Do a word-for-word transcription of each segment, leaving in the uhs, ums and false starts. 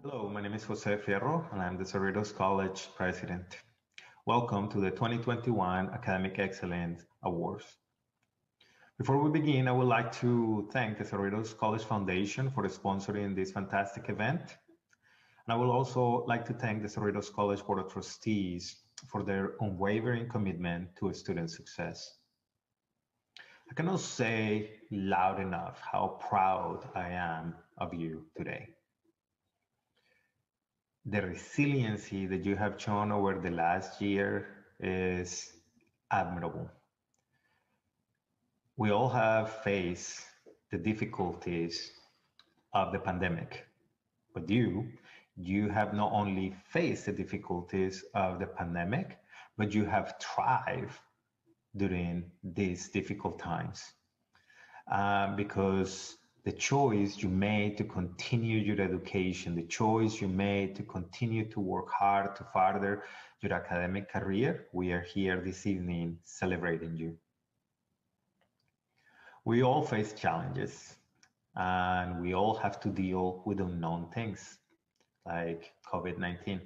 Hello, my name is Jose Fierro, and I'm the Cerritos College president. Welcome to the twenty twenty-one Academic Excellence Awards. Before we begin, I would like to thank the Cerritos College Foundation for sponsoring this fantastic event. And I would also like to thank the Cerritos College Board of Trustees for their unwavering commitment to student success. I cannot say loud enough how proud I am of you today. The resiliency that you have shown over the last year is admirable. We all have faced the difficulties of the pandemic, but you, you have not only faced the difficulties of the pandemic, but you have thrived during these difficult times uh, because the choice you made to continue your education, the choice you made to continue to work hard to further your academic career, we are here this evening celebrating you. We all face challenges and we all have to deal with unknown things like COVID nineteen.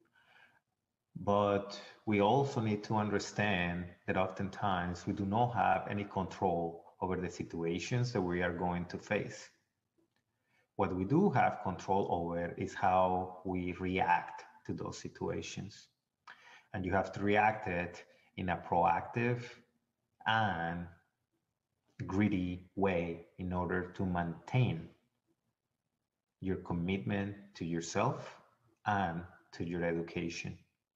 But we also need to understand that oftentimes we do not have any control over the situations that we are going to face. What we do have control over is how we react to those situations. And you have to react it in a proactive and gritty way in order to maintain your commitment to yourself and to your education.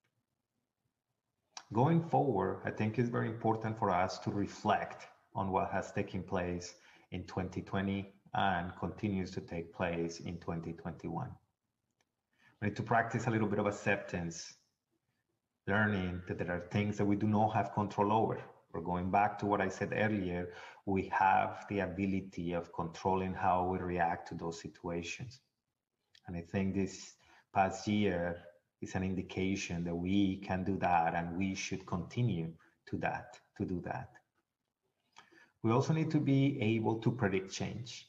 Going forward, I think it's very important for us to reflect on what has taken place in twenty twenty and continues to take place in twenty twenty-one. We need to practice a little bit of acceptance, learning that there are things that we do not have control over. We're going back to what I said earlier, we have the ability of controlling how we react to those situations. And I think this past year is an indication that we can do that and we should continue to that, to do that. We also need to be able to predict change.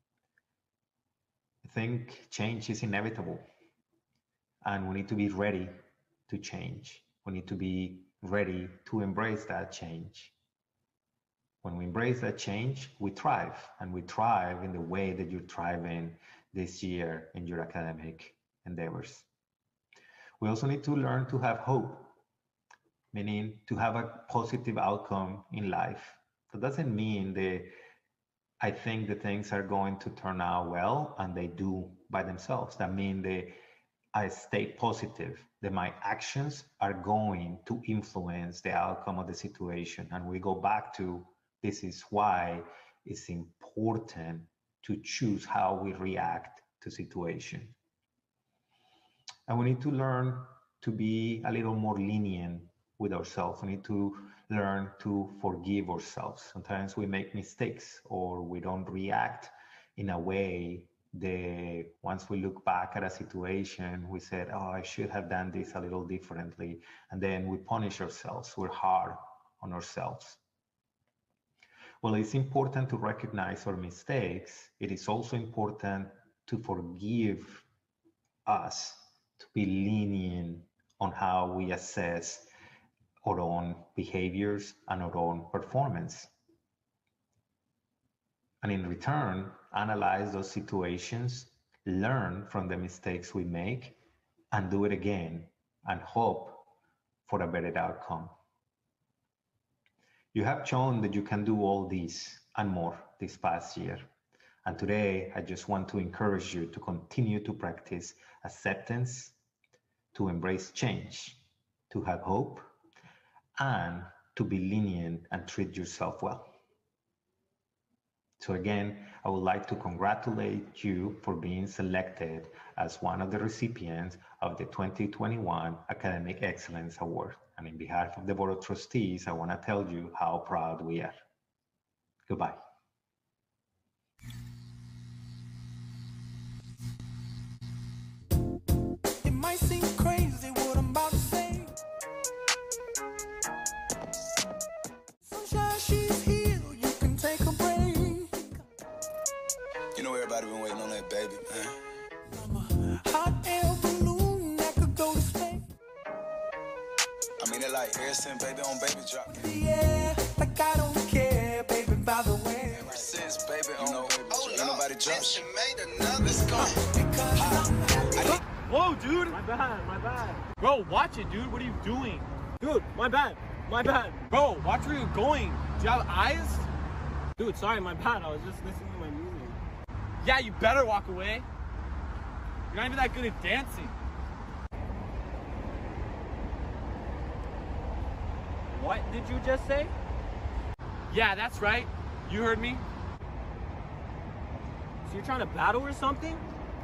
I think change is inevitable and we need to be ready to change. We need to be ready to embrace that change. When we embrace that change, we thrive, and we thrive in the way that you're thriving this year in your academic endeavors. We also need to learn to have hope, meaning to have a positive outcome in life. That doesn't mean that I think the things are going to turn out well and they do by themselves. That means that I stay positive, that my actions are going to influence the outcome of the situation. And we go back to this is why it's important to choose how we react to situation. And we need to learn to be a little more lenient with ourselves. We need to learn to forgive ourselves. Sometimes we make mistakes or we don't react in a way that once we look back at a situation, we said, oh, I should have done this a little differently. And then we punish ourselves. We're hard on ourselves. Well, it's important to recognize our mistakes. It is also important to forgive us, to be lenient on how we assess our own behaviors and our own performance. And in return, analyze those situations, learn from the mistakes we make, and do it again, and hope for a better outcome. You have shown that you can do all this and more this past year. And today, I just want to encourage you to continue to practice acceptance, to embrace change, to have hope, and to be lenient and treat yourself well. So again, I would like to congratulate you for being selected as one of the recipients of the twenty twenty-one Academic Excellence Award. And in behalf of the Board of Trustees, I want to tell you how proud we are. Goodbye. It might seem crazy what I'm about to say. Sunshine, she's here, you can take a break. You know everybody been waiting on that baby, man. I'm a hot like Harrison, baby on baby drop. Yeah, like I don't care, baby, by the way. Ever since, baby, you know, oh, ain't nobody drop shit. Made another. Let's go. Whoa, dude! My bad, my bad. Bro, watch it, dude. What are you doing? Dude, my bad, my bad. Bro, watch where you're going. Do you have eyes? Dude, sorry, my bad. I was just listening to my music. Yeah, you better walk away. You're not even that good at dancing. What did you just say? Yeah, that's right. You heard me. So you're trying to battle or something?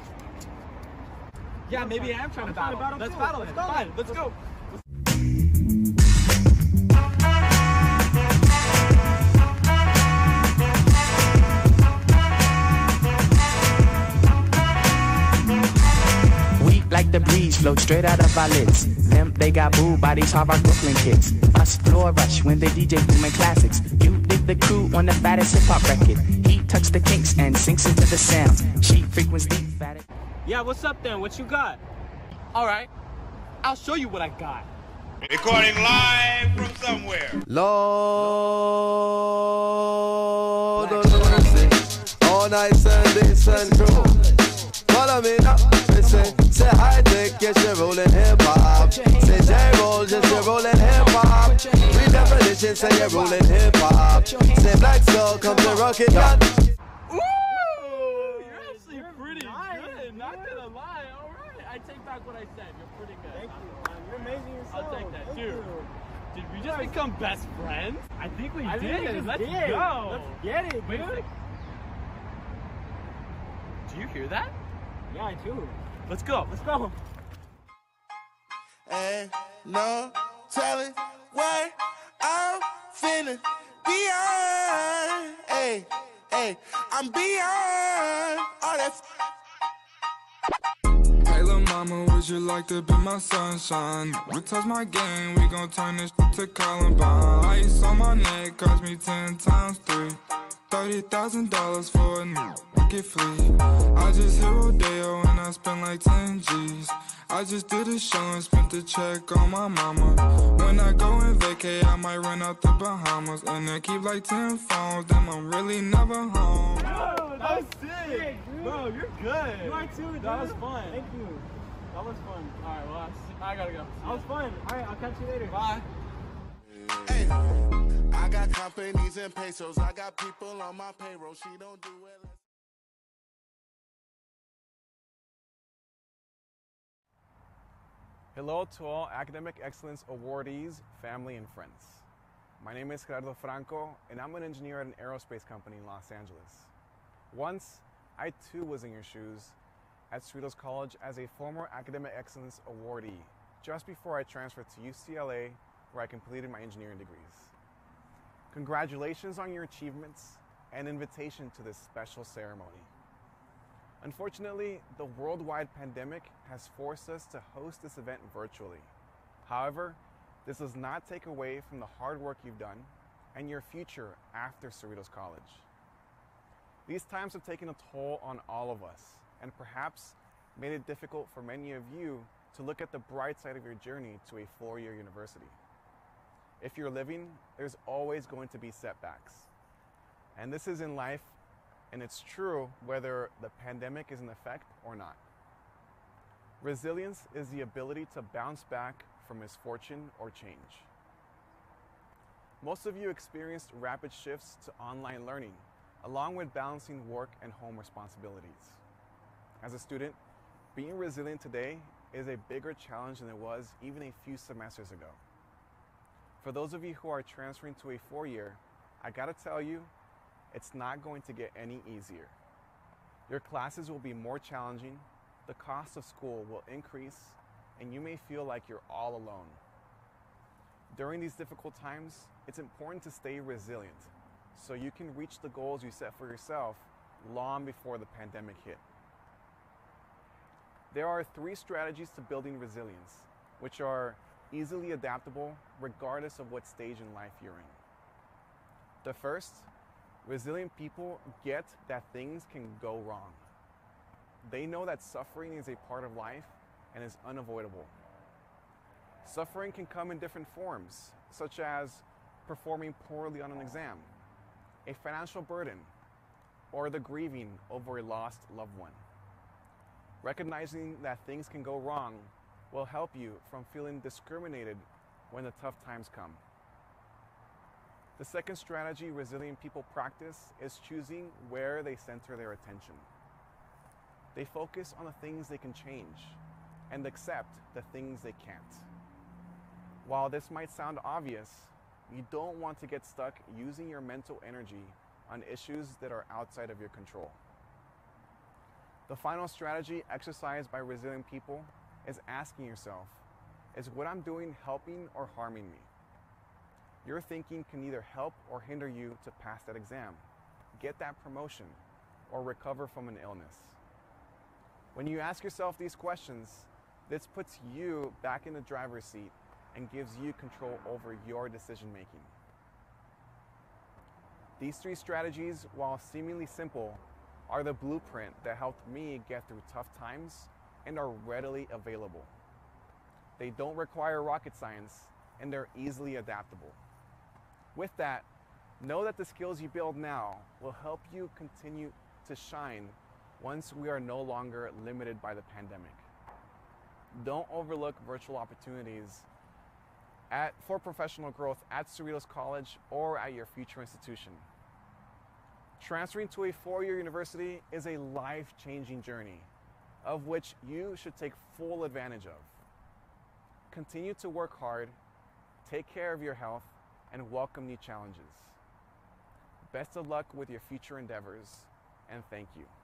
Yeah, maybe I am trying to battle. Let's battle it. Fine, let's go. We like the breeze, float straight out of our lids. Them, they got boo bodies, hard rock Brooklyn kids. Us floor rush when they D J booming classics. You dig the crew on the fattest hip hop record. He tucks the kinks and sinks into the sounds. She frequents deep fatted. Yeah, what's up then? What you got? All right, I'll show you what I got. Recording live from somewhere. Lord, Lord mercy. All night Sunday, sun crew. Follow me now. Say, say high tech, yes, you're rolling hip hop. Say J-roll, just you're rolling hip hop. Redefinition, say you're rolling hip hop. Say black soul, come to rock it down. Ooh, you're actually pretty good. Not gonna lie. All right, I take back what I said. You're pretty good. Thank you, man. You're amazing yourself. I'll take that, Thank dude. you. Did we just become best friends? I think we I did. think we just Let's did. go. Let's get it, Wait a dude. sec. Do you hear that? Yeah, I do. Let's go. Let's go. Ain't no telling what I'm feeling beyond. Hey, hey, I'm beyond all that. Hey, lil' mama, would you like to be my sunshine? We touch my game, we gon' turn this to Columbine. Ice on my neck cost me ten times three. Thirty thousand dollars for a new get free. I just hit Rodeo and I spent like ten G's. I just did a show and spent the check on my mama. When I go and vacay, I might run out the Bahamas and then keep like ten phones. Then I'm really never home. Bro, that was sick. Bro, you're good. You are too, dude. That was fun. Thank you. That was fun. All right, well, I gotta go. That was fun. All right, I'll catch you later. Bye. Hey, I got companies and pesos. I got people on my payroll. She don't do it. Hello to all Academic Excellence awardees, family, and friends. My name is Gerardo Franco, and I'm an engineer at an aerospace company in Los Angeles. Once, I too was in your shoes at Cerritos College as a former Academic Excellence awardee, just before I transferred to U C L A, where I completed my engineering degrees. Congratulations on your achievements and invitation to this special ceremony. Unfortunately, the worldwide pandemic has forced us to host this event virtually. However, this does not take away from the hard work you've done and your future after Cerritos College. These times have taken a toll on all of us and perhaps made it difficult for many of you to look at the bright side of your journey to a four-year university. If you're living, there's always going to be setbacks. And this is in life, and it's true whether the pandemic is in effect or not. Resilience is the ability to bounce back from misfortune or change. Most of you experienced rapid shifts to online learning, along with balancing work and home responsibilities. As a student, being resilient today is a bigger challenge than it was even a few semesters ago. For those of you who are transferring to a four-year, I gotta tell you, it's not going to get any easier. Your classes will be more challenging, the cost of school will increase, and you may feel like you're all alone. During these difficult times, it's important to stay resilient so you can reach the goals you set for yourself long before the pandemic hit. There are three strategies to building resilience, which are easily adaptable regardless of what stage in life you're in. The first, resilient people get that things can go wrong. They know that suffering is a part of life and is unavoidable. Suffering can come in different forms, such as performing poorly on an exam, a financial burden, or the grieving over a lost loved one. Recognizing that things can go wrong will help you from feeling discriminated when the tough times come. The second strategy resilient people practice is choosing where they center their attention. They focus on the things they can change and accept the things they can't. While this might sound obvious, you don't want to get stuck using your mental energy on issues that are outside of your control. The final strategy exercised by resilient people is asking yourself, is what I'm doing helping or harming me? Your thinking can either help or hinder you to pass that exam, get that promotion, or recover from an illness. When you ask yourself these questions, this puts you back in the driver's seat and gives you control over your decision making. These three strategies, while seemingly simple, are the blueprint that helped me get through tough times and are readily available. They don't require rocket science and they're easily adaptable. With that, know that the skills you build now will help you continue to shine once we are no longer limited by the pandemic. Don't overlook virtual opportunities at, for professional growth at Cerritos College or at your future institution. Transferring to a four-year university is a life-changing journey, of which you should take full advantage of. Continue to work hard, take care of your health, and welcome new challenges. Best of luck with your future endeavors, and thank you.